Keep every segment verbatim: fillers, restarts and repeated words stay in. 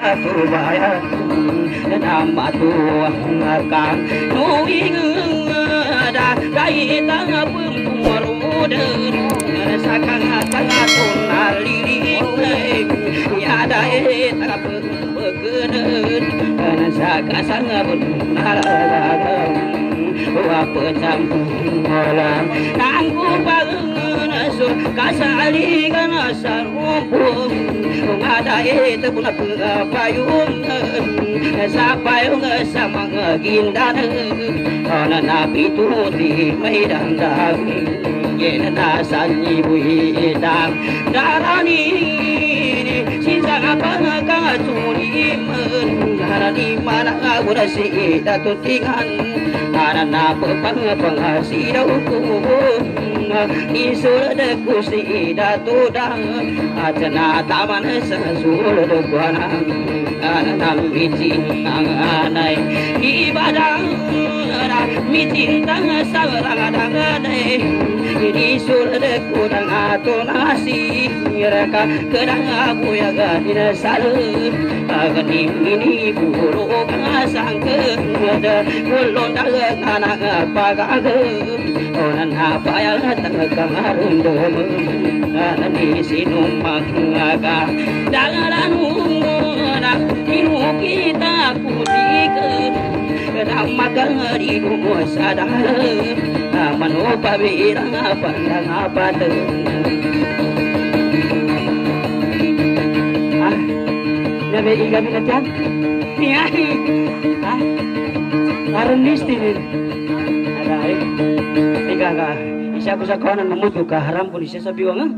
Tubaya nama tuang nuing da kai tang pengmurudan sakang tang tunali ya dai tak pegeden saka sang benar apa campur malam nangku bangun sur kasali kana sarumpung ngada itu pun payung sapayung sama gindan ana nabi tu di medan dang yen na sanyi buidang darani sisa apa ka tuni men darani mana urasi datutingan ana na pang pangasi dauku isul de kusi datu dang acana taman sasul de guana ana mitin anai ibadang mitin tang sarang dangane isul de kudang atonasi raka kedang abu ya gadina salu agani ini buru kasang ke ada kulon dang anak pagaga onan apa ya tengah dan di sini maka jangan muna ibu kita putihkan kenapa makan di rumah sadar manupa birang apa dan apa tu ah nabi iga binatang ya ah karena nisti ada eh iga ga siya ko sa kawanan mamuto ka haram po ni siya sa biwang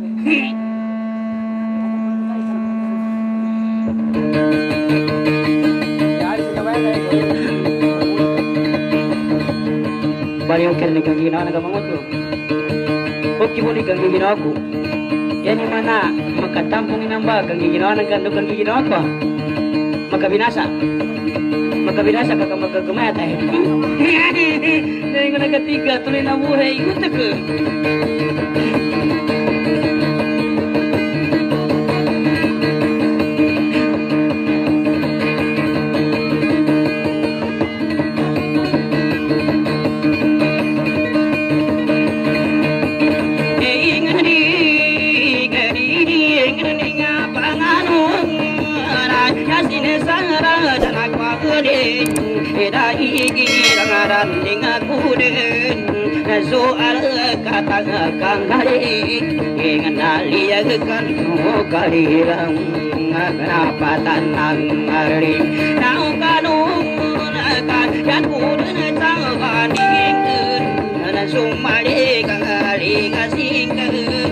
bali yung kaya kang ginawa na kamamuto huwag kibuli kang ginawa ko yan yung mana magkatampong inamba kang ginawa ng kando kang ginawa ko magkabinasa magkabinasa ka kang magkagamaya tayo dahil ko nagkatiga tuloy na buhay ikot ako soal kata kang hari ingin aliakan kalilang kenapa tanang hari nau kanung kan yang kudu sangat ingin sumali kang hari kasingkan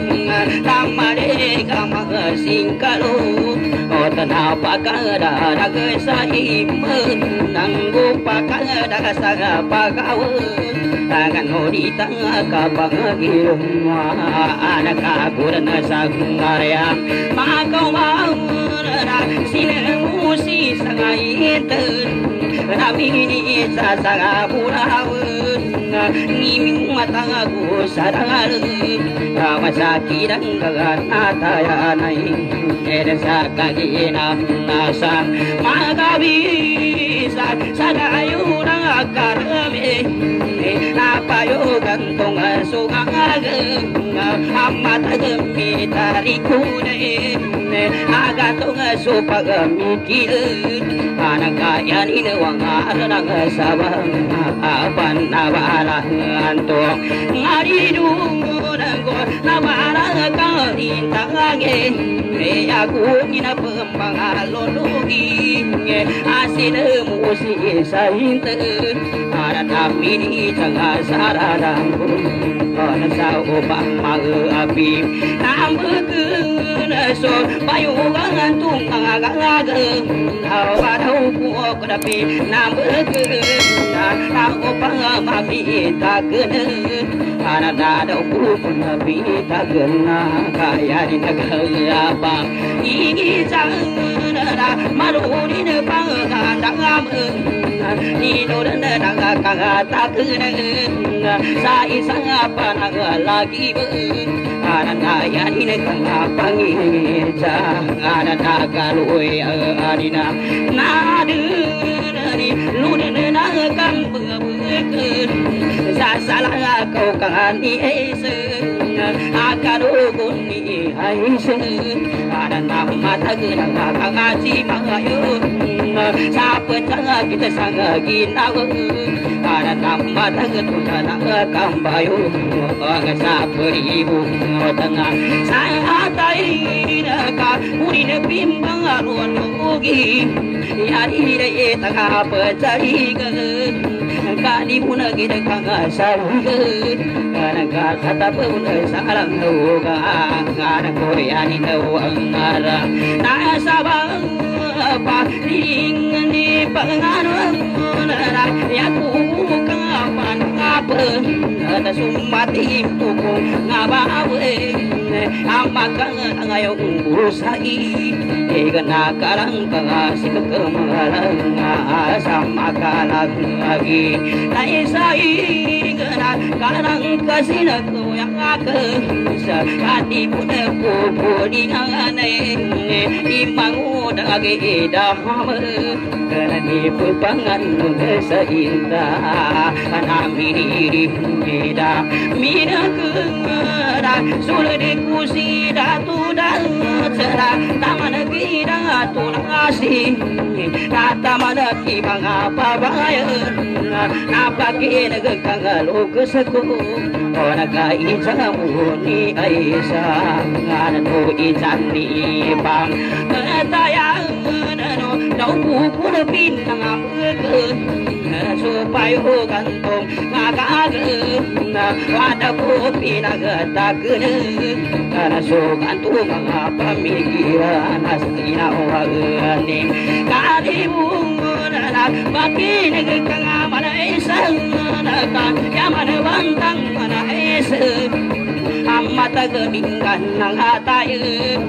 tamale kang singkalu oh kenapa kada daga saimen nanggu pakada saga pagawe tangan hodi tanga kapangilum anak aku dan sangarya makau mau sine musi sangaiten nami ini sasanga pulawen ngiming mata aku sadar masaki dan ataya-anay edesa kagina nasa magabisa sadayurang akarame napayo gantong sugageng amat gemitari kude agatong supagmikil anak kayan inawang aranang sabang apan nabalang anto ngaridung ko nabalang kalintangage aku ina pembangalolugi asin musi sainte ada tapi di tengah saradang ana sa upang mag-api nambekeun so payungan tung ngagagag daw ko kadapi nambekeun na upang mapita keun ana daw ko mapita keun kaya di negara ingin jangan maruni ne pangandang Nino dan nang kagata kene sa isang panang lagi ananaya ni kang pangin sa ananagaluy adina nadu ni lunen na kang bebekeun sa salah kau kang ni esen akarugun ni aisen anana mata geuna kang aji mangayeun sa pencang kita sangga ginaweun anana mata geuna kang bayu sa beribu tengah saya tai ka urin bimbang aruan ugi ya ire tengah pecari ke kali pun kita kang sarung kana kata pun salang nuga kana koreani nu angara na sabang pa ing ni pangaruan ya ku kapan kapan ada sumati puku ngabawe amakan ngayo usai igana karang kasih kemalang sama kalang lagi naisai igana karang kasih aku yang aku hati pun pupu dingane imang udah ge daham karena di pepangan nusa indah anami diri beda mina kera sulit kusi datu dan cerah taman kira tunasi kata mana ki mangapa bayan napa kira kangalo keseku orang kai jamu ni aisa ngana tu ijani bang ketayang no buku lebih ngamuk supaya gantung ngagage wadah kopi naga kene karena so gantung ngapa mikiran asina wagane kali bungana makin kang mana esang ka yamana bantang mana ese amata gemingkan nang ataye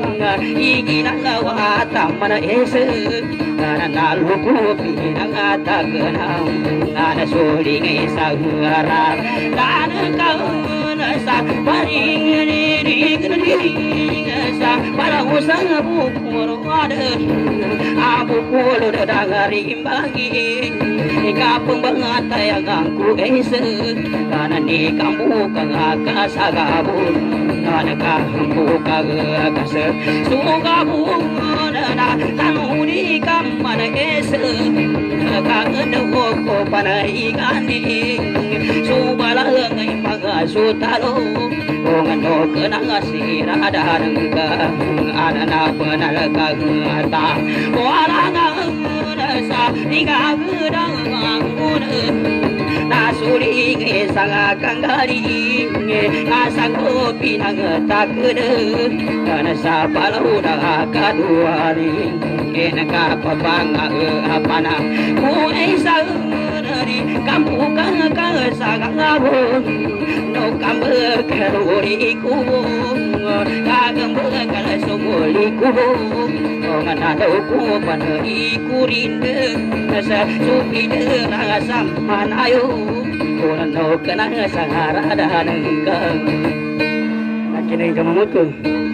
igina lawata mana ese karena nalu kopi nang ata kenang ada soli ngesa ngara dan kau nasa paring diri diri ngesa para usang bukur ada abu kulu dadangari bagi kapung bangata yang aku ese karena di kamu kagak sagabun karena kamu kagak se sugabu na tanu di kamana ese kagak doko panai gani subala ngai paga sutalo ngano kenang asira ada rengga ada na penal kagata walanga sa diga gudang angun nasuri nge sanga kangari nge asa kopi nang takde kana sapalau dah kaduari ena ka papanga apana ku esa dari kampung kang kang sagabun no kambe keruri ku kagem kala sumuli ku ngana do ku pana ikurinde nasa supide rasa manayo orang no kenang sangara ada nengka akhirnya kamu mutu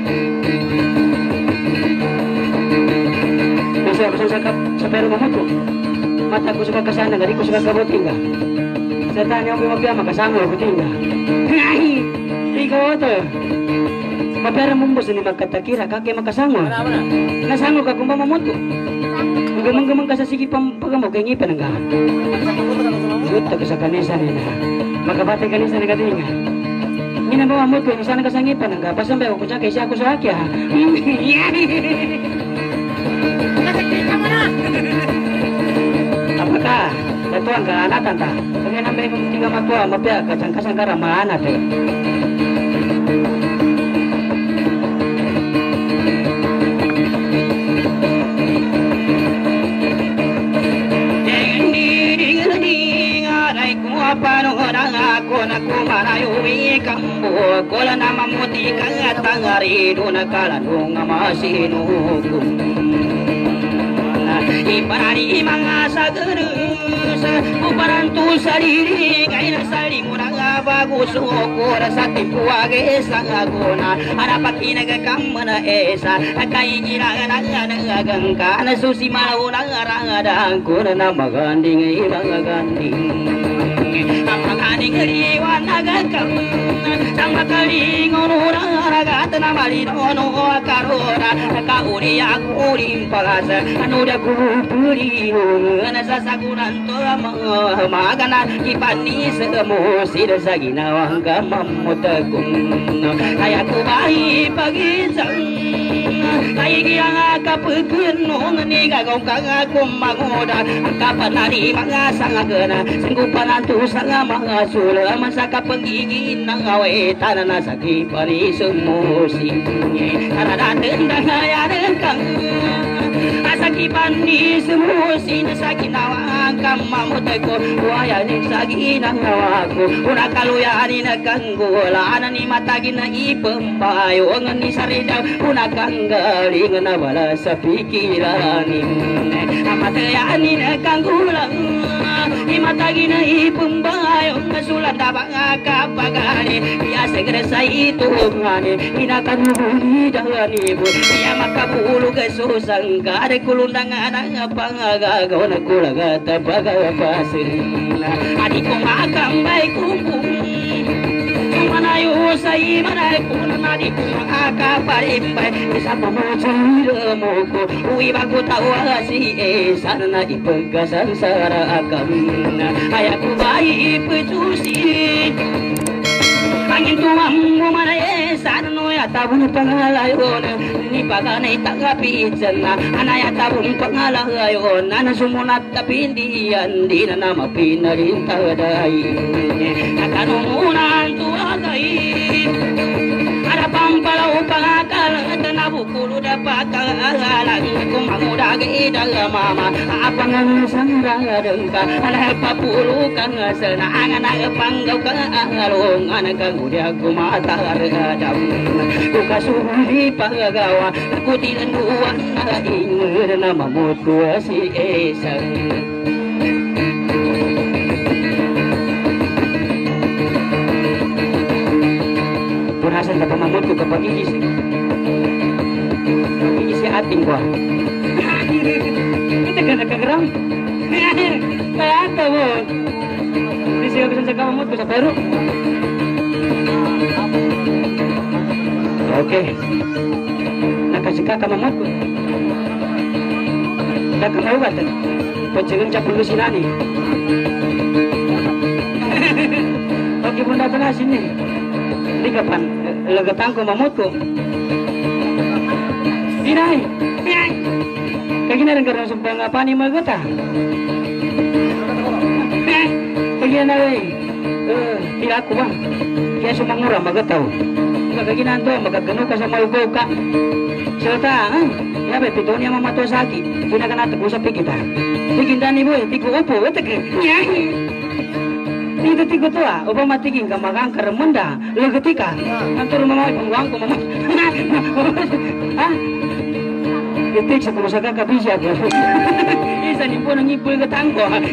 bisa bisa sakap sampai rumah mutu mataku suka kesana gadiku suka kabut tinggal saya tanya om mapia makasama aku tinggal ngai ikaw to mapera mumbos ni magkatakira kake makasama nasamo ka kung mamutu gamang-gamang ka sa sige pagamo kay ngipan nga suta ka sa kanisa nila makabate kanisa ni katinga ngina ba mo ko sana ka sa ngipan nga pasambe ko sa kay siya ko sa akya apakah datuan ka anatan ta kaya nambay mo tiga matua mapya ka sangkasang karamaan ate panonang ako na kumanayowi kambo kola na mamuti kang tangari do na kalanong masinukum parani mga sageus uparantu sadiri kaina salimurang bagus ukur sa tipua ge sangaguna harapat inaga kamana esa kai gira naga gangka susi mauna ngarang kuna maganding ibang ganding amaganing riwan naga kam sang makaling onura ragat na malino no karora kauri aku rimpas anu da kupuri na sasagunan to magana ipani semu sir saginawang kamamutakum ayaku bayi pagisang ay kiyang kapagin noon ni gagawang kang kumagoda kapanari mga sangagana singgupan ang tusang mga sula sa kapagigin ng awetan na sa kipani sumusi karadatin dangayarin kang asakipan ni sumusi na sa ginawang kamamutay ko wayanin sa ginagawa ko una kaluyanin na kanggulanan ni matagin na ipampayo ang ni saridaw una kanggaling na wala sa pikiranin amatayanin na kanggulang imatagin na ipambayo masulat na mga kapagani iya segera sa ito ngani inakanubuli dahani po iya makapulog susang kare kulundangan ang pangagagaw na kulagat pagapasin adik ko makambay kumpung manayo sa imanay kung nadi ko makakaparimbay isa pa mo sa mo ko uwi bago tawa si Esa na ipagkasansara kami ay ako ba ipachusin angin tuwang mo manay sana no yatabon pangalayon ni paganay tagapitsan na anayatabon pangalayon na nasumunat tapindiyan di na na mapinarin taday nakanungunan tuwagay harapang palaw pangakalat na bukulu dapat kagalan kung mangudagay daga mama apang ang sangradan ka alay papulukan sa naangan na panggaw ka along anakang udah kumataradam kukasuli pagagawa kutilan buwan na ingir na mamut ko si Esa purasan na pamamut ko kapag iisip iisip ating ko kita ka nakagram kaya ata mo hindi siya bisa sa kamamut ko sa Peru. Oke, nakasika kamamut ko. Nakamawat, pagsigang siya pulusinani. Oke, bunda ito na sini. Hindi ka pan, lagatan ko mamut ko. Inay, kaya na rin ka rin sumpang apa ni magata. Kaya na rin, tila ko ba? Kaya sumangura magataw. Kagaginan to, magagano ka sa malugaw ka. Silta, ah, yabe, pito niya mamato sa aki. Kina ka natin usap kita. Tigindan ni boy, tigo upo, watak eh. Dito tigo to ah, upang matiging ka magang karamanda, lagati ka. Anturo mamay, pangwang ko mamay. Ha? Itik sa kumusaga ka bisya ko. Isa ni po nang ipul ka tangko ha.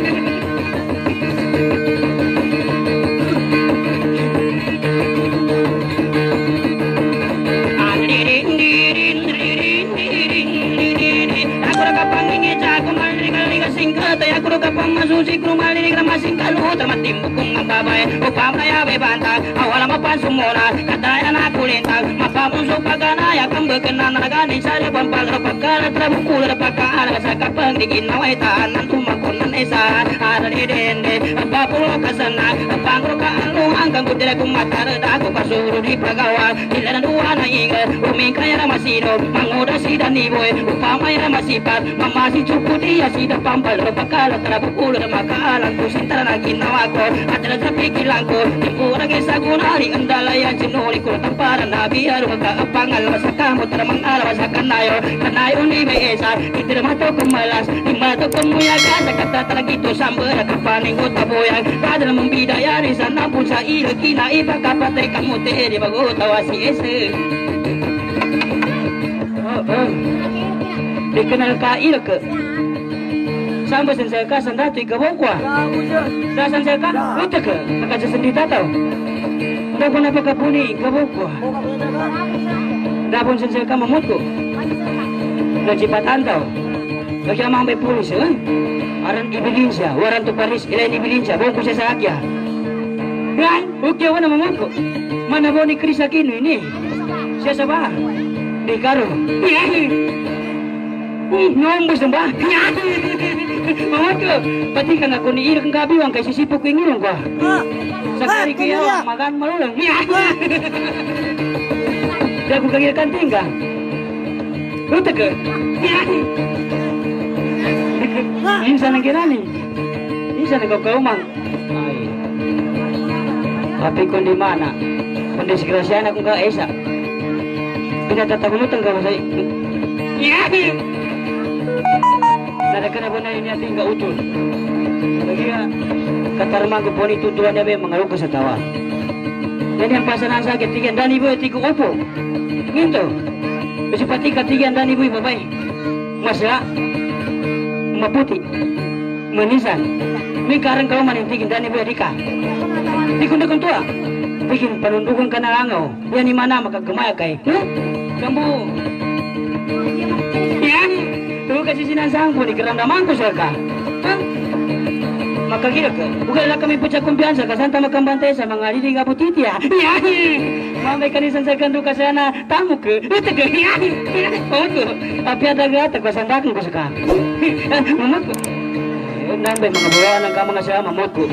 Kaya kuro ka pang masusi kuro malinig na masing kaluho tamatimbok kong ang babae upang kaya bebantag awala mapansumuna kataya na kulintag mapamunso pagkanaya kang bekenan naganin sa labang pagra pagkalat na bukula pagkaala sa kapang di ginaway taan ng tumakon ng isahan aral idende papulo ka sana pangro ka alung hanggang kutila kung matarada ko kasuro di pagawa sila na duwa na ingat uming kaya na masino manguda si Daniboy upang may na masipat mamasi chukudi ya si Dapampal pagkalat na bukula na makaalang ko sinta na ginawa ko at na sa pikilang ko tipurang isa gunari ang dalayan sinuli ko tamparan na bihar magkaapangal sa kamot na mga alaw sa kanayo kanayo ni may esa iti na mato kumalas di mato kumuyaga sa katatalagito samba na kapaning ko taboyag kada na mong bidayari sa napun sa ilo kinaiba kapatay kamote di magutawa si esa oh oh di kenal ka ilo ke Sampai saya ka sandatu ikabong kwa. Dasan saya ka utak ke maka sendi tatau. Dah pun apa kapuni ikabong kwa. Dah pun saya ka mamutku. Dah cipatan tau. Bagi amang be polis eh. Aran ibilinsa, waran tu Paris ilain ibilinsa bongku saya sakya. Kan, oke wana mamutku. Mana boni krisa kinu ini? Saya sabah. Di karo. Nombos dong ba? Mamutku, pati kan aku ni irang kabiwang kay sisipok ko ngirong ko. Sakari ko yaw, magan malulang. Dah aku kagir kanting ka. Utak ke? Insan ang kirani. Insan ang kaumang. Ay. Tapi kung di mana, kung disgrasyan akong ka-esa. Pinatatagunutan ka mo sa... Nadakan na ba na ini ating kautol? Lagi nga, katarmang ko po ni tutuan niya ba mga rukas sa tawa. Yan yung pasanang sakit, tigan dani boy, tigo upo. Nginto, kasi pati katigan dani boy, babay. Masya, maputi, manisan. May karang kau manintigin dani boy, adika. Di ko na kung tuwa. Bikin panundukan ka na langaw. Yan ni mana makagamaya kay. Huh? Kambu. Yan. Tuh kasi sinasang po ni karamdaman ko sa ka. Huh? Makagira ka. Bukan lang kami po sa kumpiyansa. Kasanta makambantay sa mga liling abutiti ha. Yan. Mamay kanisan sa kanto ka sana tamu ka. Ito ka. Yan. Mamot ko. Apiada gata ko sandakan ko sa ka. Mamot ko. Nambay mga buwan ng ka mga siya mamot ko.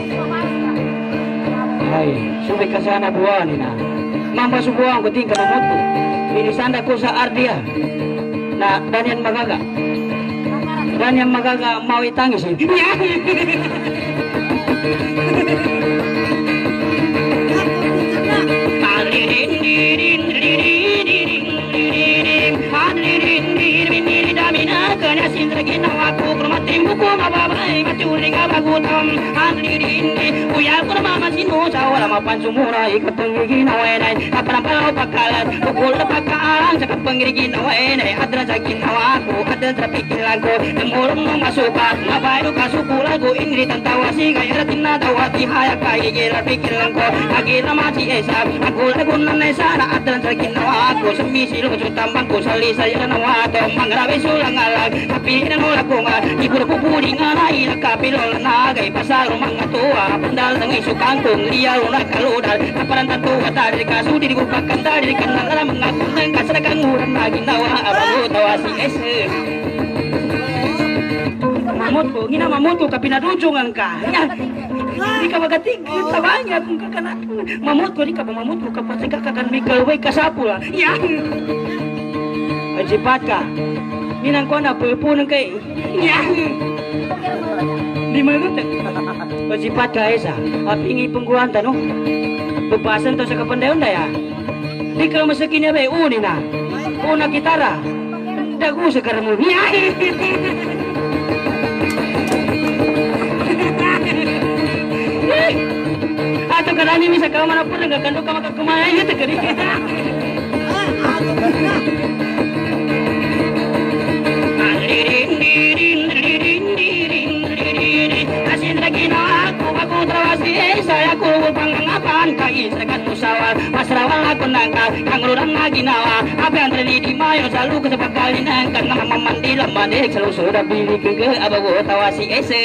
Ay, subik ka sana buwan na. Mamba subuhan ko ting kamamot ko. Inisanda ko sa Ardia na danyan magaga. Danyan magaga mau itangis eh. Pansumura ikat penggigin awenai apa nampau pakalan pukul pakalan cakap penggigin awenai adra sakin awaku adra terpikir lagu nemurung masukan apa itu kasuku lagu ingri tantawasi gaya ratina tawati hayak kaya gira pikir lagu agira mati esap aku lagu nanai sana adra sakin awaku semisi lu tambangku sali saya nawato mangrabe sulang alag tapi nang lagu ngal ibu pupuri ngalai nakapilol nagai pasal mangatua pendal tengai sukangkung dia lunak kaludal kaparan tantu kata dari kasu di bukakan dari kenal dalam mengaku tengah sedangkan murah lagi nawa abalu tawasi ese mamutku ngina mamutku kapina dujungan ka di ka magatig tabanya kung kakana mamutku di ka mamutku kapatid ka kakan mikal way kasapula ya ajipat ka minang ko na pupunan kay ya di mana tu? Berjipat ka esa, apingi pengguan tanu. Bepasan to sa kapandayon daya. Di ka masakin ya be uni na. Una gitara. Dagu sa karamu. Ato karani misa ka mana pun enggak kando ka makakumaya itu kari. Saya kubu pangangapan kai sekat musawar masrawal aku nangka kangruran lagi nawa apa yang terjadi di mayo selalu kesepak kali nangka nama mandi lambadik selalu sudah bili ke abago tawasi ese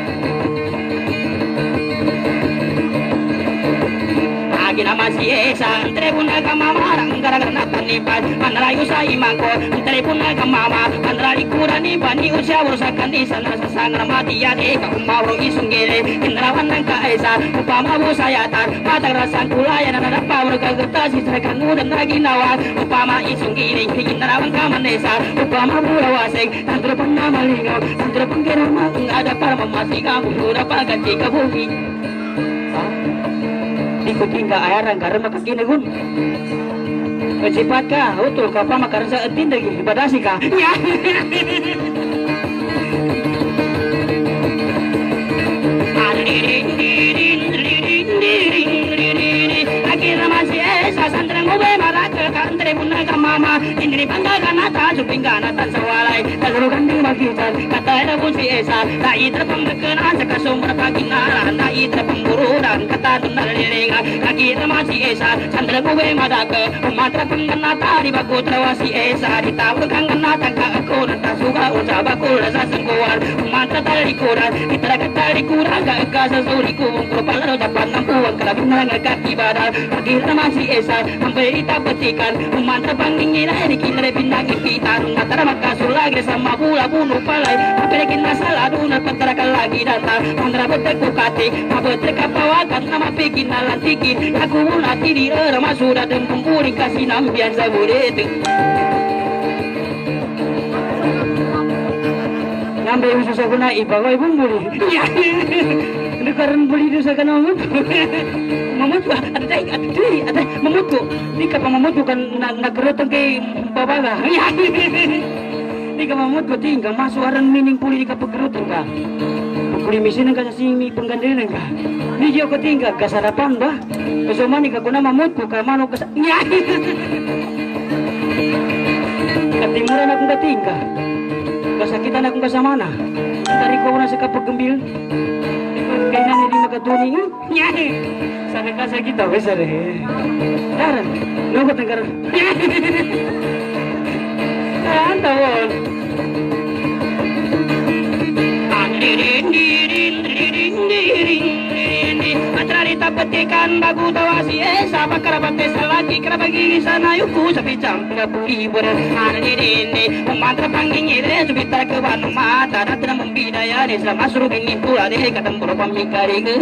Gina masih esa, telepon ke mama, gara-gara natan nipan, mandrayu saya mangko, telepon ke mama, mandrayu kurang nipan, ni usia urusakan di sana sesang ramati ya deh, kau mau isung gile, kendrawan nangka esa, upama bu saya tar, mata rasan kulayan ada power kegetas, istirahat mudah lagi nawan, upama isung gile, kendrawan kaman esa, upama bu rawaseng, tantra pernah malingo, tantra pengkira mang, ada para mamasi kamu, udah pakai cika bumi. Ikutin ka ayaran karena makakina gun. Kecipat ka, utul ka pa makaran sa atin lagi ibadasi ka. Ya. Akhirnya masih esa santrang ube maraka kantre punna ka mama indri pangga kanata supingga natan sawalai taluru kanding bagitan Tara pun si Esa Dai terpang berkenan sekasumber paginaran Dai terpang burudan Ketanun naliringan Kaki nama si Esa Sandra gue madake Umatra penggenata Di baku trawa si Esa Ditawur kang genata Ka aku nanta suka Uca bakul rasa sengkuan Umatra tali kurang Ditara ketali kurang Ka eka sesuri kubung Kurupala japan nampuan Kalabinan kaki badal Kaki nama si Esa Memberi tak petikan Umatra panggingin Rikin bintang impitan Umatara makasul lagi sama pula bunuh palai Apelekin masalah Dunar petarakan lagi datang Mandra beteku kati Mabetre kapawakan Nama pekin nalantikin Aku unati di erama Sudah dan kumpuri kasih nambian sabudete Ngambil usus aku naik Bawa ibu buli Dekaran buli dosa kan mamut Mamut ada day ada day ada mamut ko Di ka pa mamut ko kan nagkerotong kay babaga Di ka mamut ko tinggal masuk aran mining puli di ka pagkerotong ka Pagkuli misinan ka sa simi penggandinan ka Di diyo ko tinggal kasarapan ba Kasumani ka kuna mamut ko ka mano kasa Katimuran akong katinggal Kasakitan akong kasamana Tari ko na sa kapaggembil Kainan hindi magkatuning Nyahe Sana kasar kita besar eh Daran Nugot ang karan Saan tawon Matralita petikan bagu tawasi esa Bakarabates lagi kerabagi sana yuku Sapi campur puli berhanirine Umantra panggingire Subita ke banu mata Ratna membidaya Nesla masru bini pula deh Katambur pamikari ke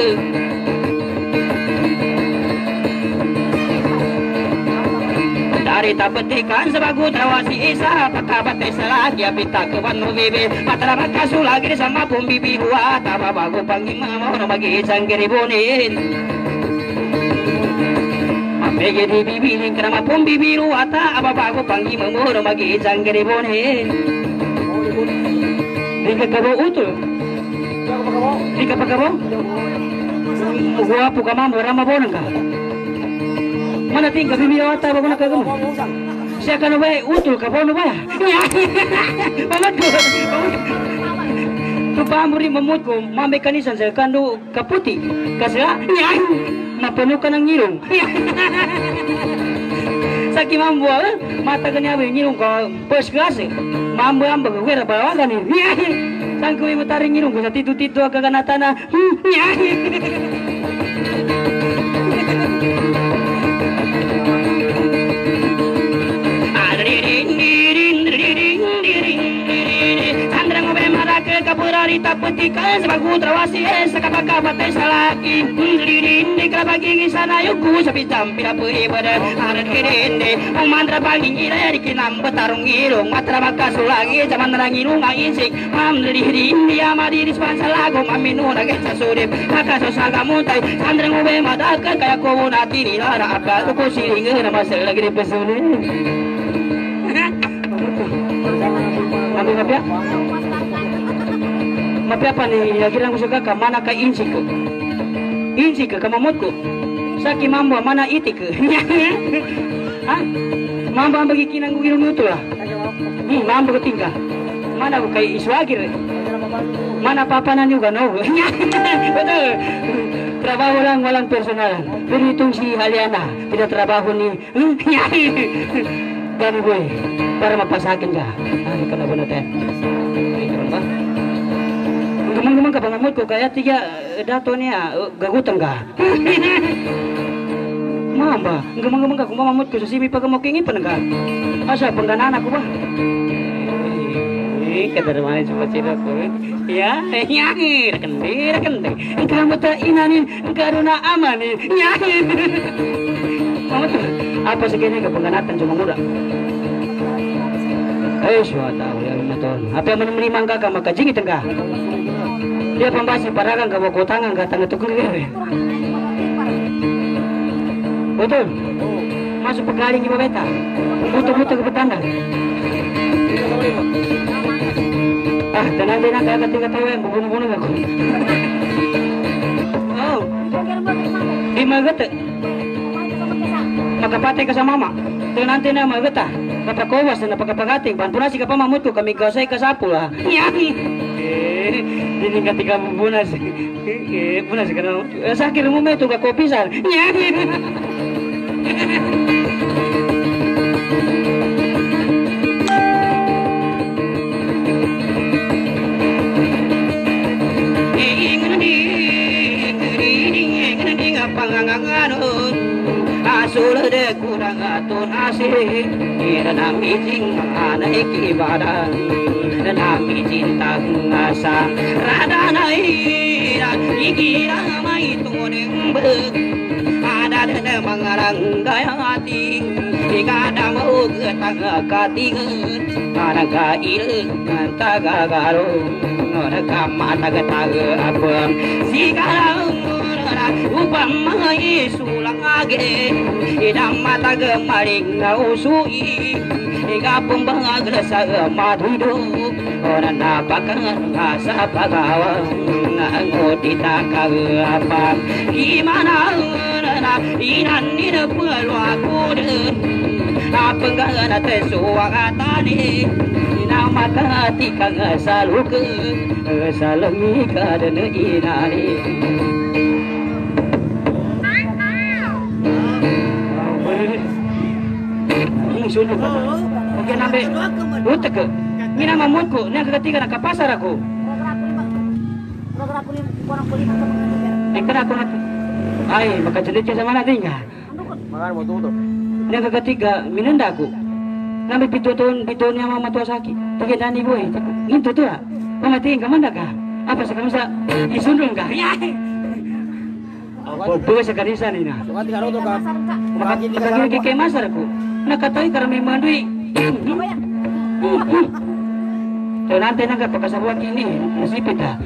Dari tapetikan sebagu trawasi esa Pakabates lagi Abita ke banu bebe Matra makasu lagi sama pumbibi Hua taba bagu pangging mamor Bagi sanggiri bonin Mege di bibi Kerama pumbibi Hua ta Aba bagu pangging mamor Bagi sanggiri bonin Dika kabo utul Dika pakabo Gua puka mambo Rama bonang ka Mana tinggal bibi wata bago na kagamo Siya ka na ba utul ka bono ba Mamad ko Tupamuri mamut ko Mamay kanisan sa kando kaputi Kasi ha Mapuno ka ng ngirong Saki mambo Mata ka niya ba yung ngirong ka First class eh Mambo ang baga Wera bawagan eh Saan ko yung mataring ngirong ko Sa tito-tito kaganata na Kapurari tapetikan sebagu trawasi esa kapakabatay sa laki Hindi ka baging sana yuku sa pitampi na puri pada Aran kirinde ang mantra baging ina Di kinamba tarong ilong Matra makasulagi sa mantra ngilong ang insik Mam lirihiri hindi amadiris pan sa lagong Aminu na sa sudip Makasosaga muntay Sandrang ube madakal Kaya ko muna tinirara Apa ko silingan na masal lagi di pesunin Mami mapya Mapya pa ni Yagiran ko sa kaka Mana ka insik ko Insik ka kamamot ko Saki mambo mana itik ko Ha? Mambo ang bagi kinang gugilong ito lah Hmm, mambo ko tingka Mana ko kay iswagir Mana papanan juga no Betul Trabaho lang walang personal Pero itong si Haliana Tidak trabaho ni Gani boy Para mapasakin ka Ano ka na ba natin Ikaw ba Gumang-gumang ka pangamot ko kaya tiga dato niya gagutan ka Mamba Gumang-gumang ka kung mamamot ko sa simi pagamokingi pa naga Asa pangganana ko ba Eh kadarmanin sa pasira ko Ya Ya Rakandi Rakandi Kamu tak inanin Karuna amanin Ya Mamot ko Apa segini ka pangganatan sa manguda Eh suata Uliang motor Apa yang menerimang ka ka makajingit ka Dia pembasi paragang ka wako tangan ka tanga tukul gere Betul Masuk pagaling iba beta Buto-buto ke petanda Ah tenang din ang kaya katinga tayo yan Bubuno-buno ako Oh Di magata Makapatay ka sa mama Tenang din na magata Kapakowas na napagapagating Bantunasi ka pa mamut ko Kami gasay ka sapul ha Ini ketika punas, punas karena sakit rumah itu gak kopi sar. Asul de kurang atun asih, dan izin mengenai ibadah, dan cinta ngasa rada naik, ikira mai tuning ber, ada dan mengarang gaya hati, ikada mau ketang katingan, ada kail taga garo, ada kamata ketaga apa, sekarang upam mai sulang age idam mata gemaring usui ega pembang grasa madhudo orang napakan asa pagawa ngoti taka apa gimana na inan ni perlu aku den apa ngana tesuang tani nama hati kang selalu ke salami kadene inani. Sunuh oke nabe utek ke mina mamutku nya ketiga nak ke pasar aku ikan aku nak ai maka cerita sama nak tinggal makan mau tutup nya ketiga minenda aku nabe pitutun pitutnya mama tua sakit tapi dani boy itu tuh mama tinggal mana kah apa sekarang sa isunung kah ya oh boleh sekali sana ina maka kaki kaki masar aku nakatay karami mandui. So nanti nangka pagkasabuan ini nasipit ha.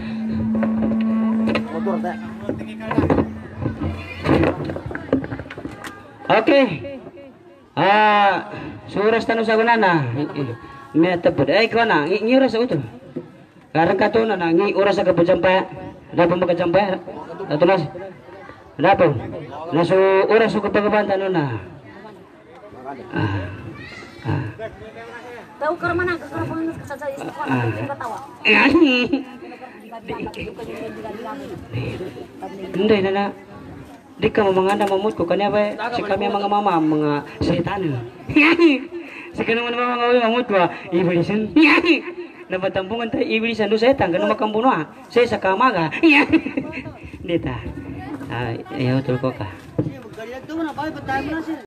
Okay. Ah, suras tanong sa gunana. May tapod. Ay ko na, ngi oras sa utol. Karang kato na ngi oras sa kapujampay. Dapat magkajampay. Atulas. Dapat. Naso oras sa kapagabanta no na. Ah, ah. Tahu ke mana ke mana saja istiqomah kita tahu. Hindi na na. Di ka mamanganda mamut ko kanya ba si kami mga mama mga setan. Si kanang mga mga mamut ko iblisan. Nabatampungan tayo iblisan do setan kanang makambuno. Sa sa kamaga. Dita. Ay, ayaw tulko ka.